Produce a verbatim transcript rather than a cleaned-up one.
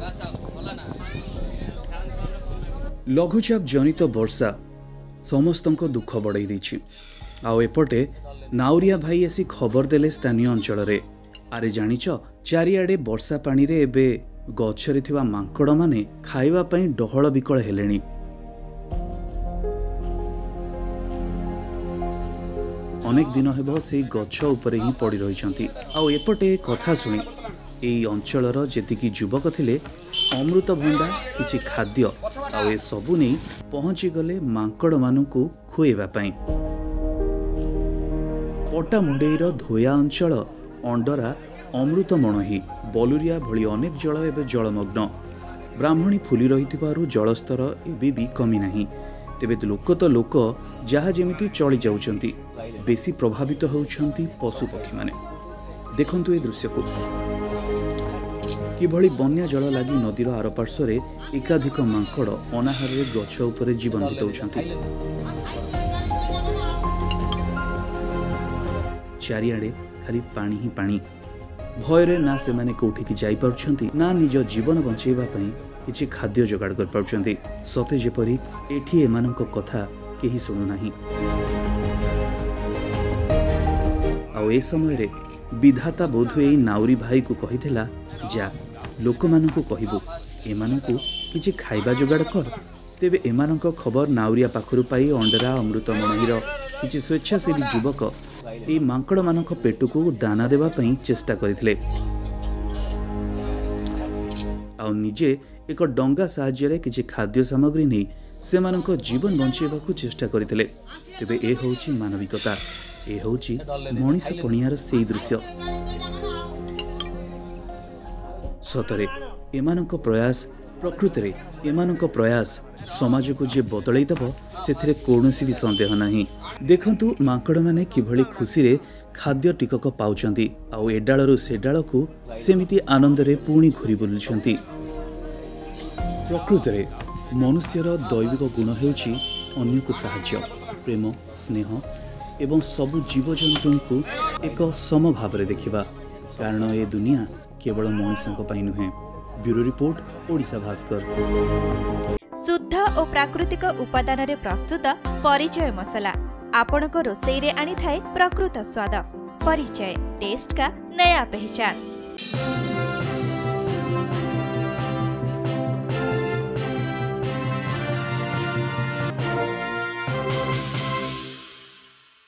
लघुचाप जनित वर्षा समस्त दुख बढ़ाई देछि। आउ एपटे नाउरिया भाई आसी खबर देले स्थानीय अंचल रे, आरे जानिच चारिआडे वर्षा पानी रे एबे गछरे थिबा मांकड़ माने खाइबा पई डहळ बिकळ हेलेनी। अनेक दिन हेबो से गछ उपरे ही पड़ी रहिछंती। आउ एपटे कथा सुनी एई अंचलर जेतिकी युवक थिले अमृत भंडा किछि खाद्य आउ ए सबु नै पहुँची गले मांकड़ मानकु खुएबा पई। पट्टामुंडेईर धोया अंचल अंडरा अमृत मणही बलुरिया भली अनेक जल एवं जलमग्न। ब्राह्मणी फुली रही जलस्तर एबे भी कमी नहीं। तेबे लोक तो लोक जहा जेमिति चली जाउछंती, बेसी प्रभावित होउछंती पशु पक्षी माने। देखंतु ए दृश्य को किभली बन्या जल लगी नदीर आरपार्श्वर एकाधिक मांकड़ अनाहार गछ उपरे जीवन बिताउछंती। चारिआडे खाली पानी ही पानी। भयरे ना से माने कोठिकी जाई पारुछंती ना निज जीवन बंचेबा पई किछि खाद्य जोगाड़ कर पारुछंती। सते जेपरि एठी एमानक कथा केही सुनु नाही। आउ ए समय रे विधाता बोधुए नाउरी भाई को कहिथिला, जा लोक मानकु कहिबु एमानकु किछि खाइबा जोगाड़ कर। तेबे एमानक खबर नाउरिया पाखरु पाई अंडरा अमृत मणहीर किछि स्वेच्छासेवी युवक ए मांकड़ मानक पेटुकु दाना देवा पई चेष्टा करथिले। आ निजे एक डंगा साहाय्य किछि खाद्य सामग्री नै सेमानक जीवन बंचेबाकू चेष्टा करथिले। तेबे ए होउछि मानविकता, ए होउछि मनीष पणियार सेई दृश्य। सतरे एमानक प्रयास प्रकृति रे एमानक प्रयास समाज को जे बदलाई दब सेथिरे कौनसी भी संदेह नहीं। देखंतु मांकड़ माने किभली खुशी रे खाद्य टिकक पाउछंती, आउ एडाळरू सेडाळ को सेमिति आनंद रे पुणी घुरी बुलुछंती। प्रकृति रे मनुष्यर दैविक गुण हेउछि अन्य को साहाय्य, प्रेम, स्नेह एवं सबु जीवजंतु को एक सम भाव रे देखिबा। कारण ए दुनिया केवल मनुष्यक पई नुहे। Bureau report, Odisha Bhaskar. शुद्ध और प्राकृतिक उपादान रे प्रस्तुत परिचय मसला आपणको रोसई रे आनी थाए प्रकृत स्वाद। परिचय, टेस्ट का नया पहचान।